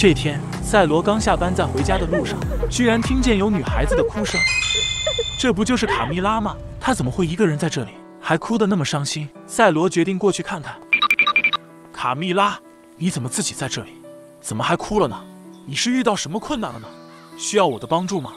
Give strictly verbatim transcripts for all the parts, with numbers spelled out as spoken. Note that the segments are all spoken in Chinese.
这天，赛罗刚下班，在回家的路上，居然听见有女孩子的哭声。这不就是卡蜜拉吗？她怎么会一个人在这里，还哭得那么伤心？赛罗决定过去看看。卡蜜拉，你怎么自己在这里？怎么还哭了呢？你是遇到什么困难了呢？需要我的帮助吗？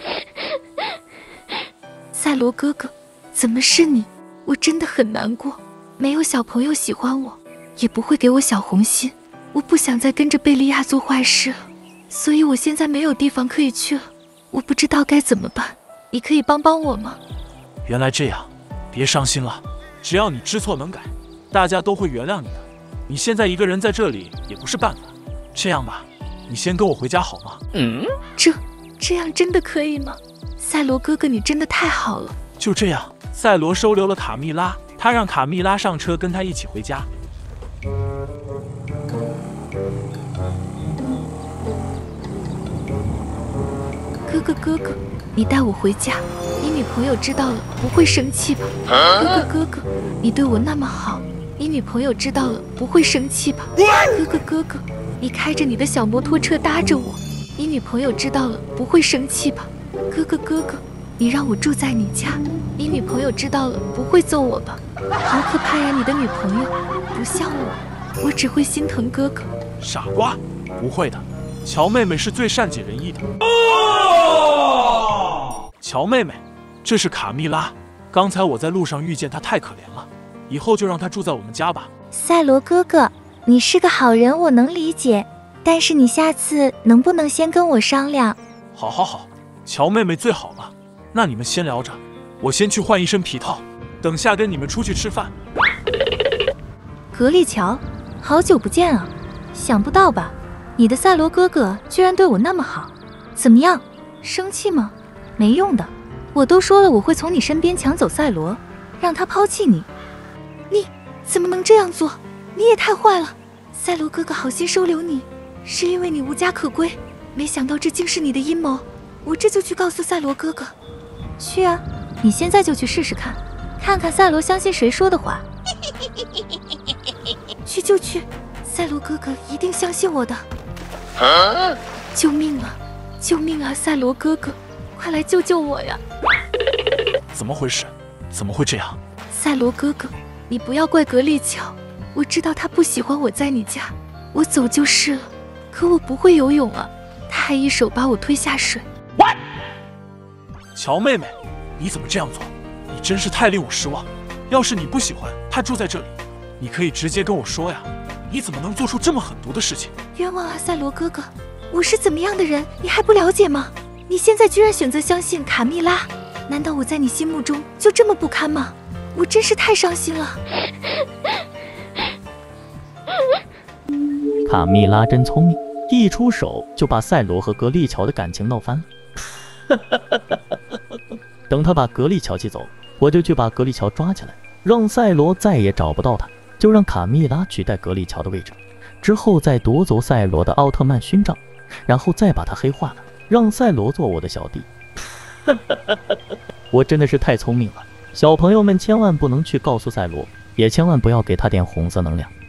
赛罗哥哥，怎么是你？我真的很难过，没有小朋友喜欢我，也不会给我小红心。我不想再跟着贝利亚做坏事了，所以我现在没有地方可以去了，我不知道该怎么办，你可以帮帮我吗？ 原来这样，别伤心了，只要你知错能改，大家都会原谅你的。你现在一个人在这里也不是办法，这样吧，你先跟我回家好吗？ 嗯，这这样真的可以吗？赛罗哥哥，你真的太好了。 就这样，赛罗收留了卡蜜拉，他让卡蜜拉上车，跟他一起回家。 哥哥哥哥，你带我回家，你女朋友知道了不会生气吧？哥哥哥哥，你对我那么好，你女朋友知道了不会生气吧？哥哥哥哥，你开着你的小摩托车搭着我，你女朋友知道了不会生气吧？哥哥哥哥，你让我住在你家，你女朋友知道了不会揍我吧？好可怕呀，你的女朋友不像我，我只会心疼哥哥。 傻瓜，不会的，乔妹妹是最善解人意的。乔妹妹，这是卡蜜拉，刚才我在路上遇见她，太可怜了，以后就让她住在我们家吧。 赛罗哥哥，你是个好人，我能理解，但是你下次能不能先跟我商量？ 好好好，乔妹妹最好了，那你们先聊着，我先去换一身皮套，等下跟你们出去吃饭。 格力乔，好久不见啊，想不到吧，你的赛罗哥哥居然对我那么好，怎么样，生气吗？没用的，我都说了我会从你身边抢走赛罗，让他抛弃你。你怎么能这样做？你也太坏了！赛罗哥哥好心收留你，是因为你无家可归，没想到这竟是你的阴谋。我这就去告诉赛罗哥哥。去啊，你现在就去试试看，看看赛罗相信谁说的话。去就去，赛罗哥哥一定相信我的。啊、救命啊！救命啊！赛罗哥哥，快来救救我呀！ 怎么回事？怎么会这样？ 赛罗哥哥，你不要怪格力乔，我知道他不喜欢我在你家，我走就是了。可我不会游泳啊，他还一手把我推下水。 What？ 乔妹妹，你怎么这样做？你真是太令我失望。要是你不喜欢他住在这里，你可以直接跟我说呀。你怎么能做出这么狠毒的事情？ 冤枉啊，赛罗哥哥，我是怎么样的人，你还不了解吗？你现在居然选择相信卡蜜拉，难道我在你心目中就这么不堪吗？我真是太伤心了。 卡蜜拉真聪明，一出手就把赛罗和格力乔的感情闹翻了。等他把格力乔气走，我就去把格力乔抓起来，让赛罗再也找不到他，就让卡蜜拉取代格力乔的位置，之后再夺走赛罗的奥特曼勋章，然后再把他黑化了，让赛罗做我的小弟。我真的是太聪明了，小朋友们千万不能去告诉赛罗，也千万不要给他点红色能量。